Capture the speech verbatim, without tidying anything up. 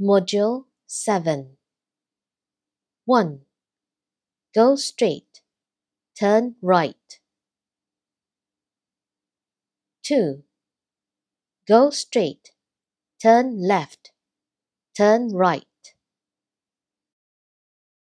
Module seven. one. Go straight. Turn right. two. Go straight. Turn left. Turn right.